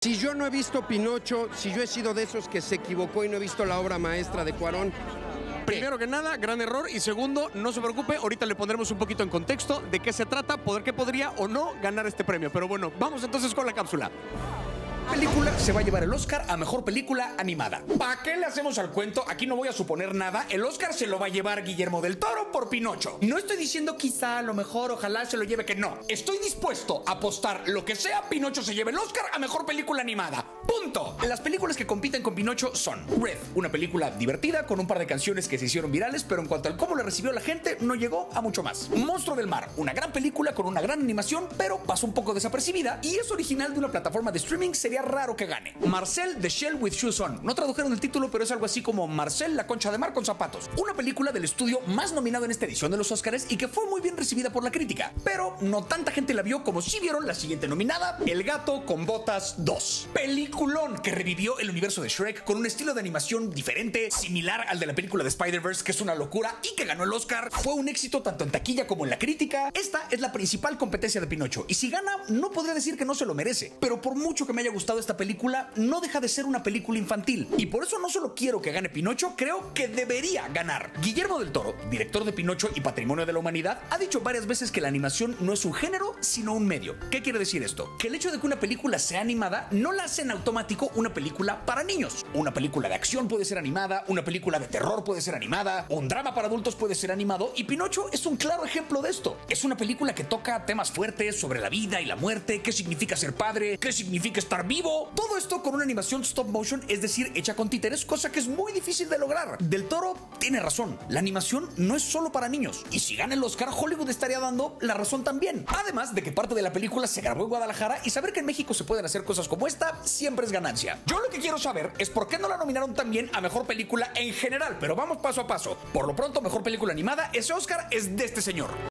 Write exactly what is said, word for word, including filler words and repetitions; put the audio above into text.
Si yo no he visto Pinocho, si yo he sido de esos que se equivocó y no he visto la obra maestra de Cuarón. Primero que nada, gran error. Y segundo, no se preocupe, ahorita le pondremos un poquito en contexto de qué se trata, poder que podría o no ganar este premio. Pero bueno, vamos entonces con la cápsula. Película se va a llevar el Oscar a Mejor Película Animada. ¿Para qué le hacemos al cuento? Aquí no voy a suponer nada. El Oscar se lo va a llevar Guillermo del Toro por Pinocho. No estoy diciendo quizá, a lo mejor, ojalá se lo lleve, que no. Estoy dispuesto a apostar lo que sea, Pinocho se lleve el Oscar a Mejor Película Animada. ¡Punto! Las películas que compiten con Pinocho son Red, una película divertida con un par de canciones que se hicieron virales, pero en cuanto al cómo la recibió la gente, no llegó a mucho más. Monstruo del Mar, una gran película con una gran animación, pero pasó un poco desapercibida y es original de una plataforma de streaming, sería raro que gane. Marcel the Shell with Shoes On. No tradujeron el título, pero es algo así como Marcel la concha de mar con zapatos. Una película del estudio más nominado en esta edición de los Oscars y que fue muy bien recibida por la crítica, pero no tanta gente la vio como si vieron la siguiente nominada, El gato con botas dos. Peliculón que revivió el universo de Shrek con un estilo de animación diferente, similar al de la película de Spider-Verse, que es una locura y que ganó el Oscar. Fue un éxito tanto en taquilla como en la crítica. Esta es la principal competencia de Pinocho y si gana, no podría decir que no se lo merece, pero por mucho que me haya gustado esta película, no deja de ser una película infantil y por eso no solo quiero que gane Pinocho, creo que debería ganar. Guillermo del Toro, director de Pinocho y Patrimonio de la Humanidad, ha dicho varias veces que la animación no es un género, sino un medio. ¿Qué quiere decir esto? Que el hecho de que una película sea animada no la hace en automático una película para niños. Una película de acción puede ser animada, una película de terror puede ser animada, un drama para adultos puede ser animado y Pinocho es un claro ejemplo de esto. Es una película que toca temas fuertes sobre la vida y la muerte, qué significa ser padre, qué significa estar vivo. Todo esto con una animación stop motion, es decir, hecha con títeres, cosa que es muy difícil de lograr. Del Toro tiene razón, la animación no es solo para niños y si gana el Oscar, Hollywood estaría dando la razón también. Además de que parte de la película se grabó en Guadalajara y saber que en México se pueden hacer cosas como esta siempre es ganancia. Yo lo que quiero saber es por qué no la nominaron también a Mejor Película en general, pero vamos paso a paso. Por lo pronto, Mejor Película Animada, ese Oscar es de este señor.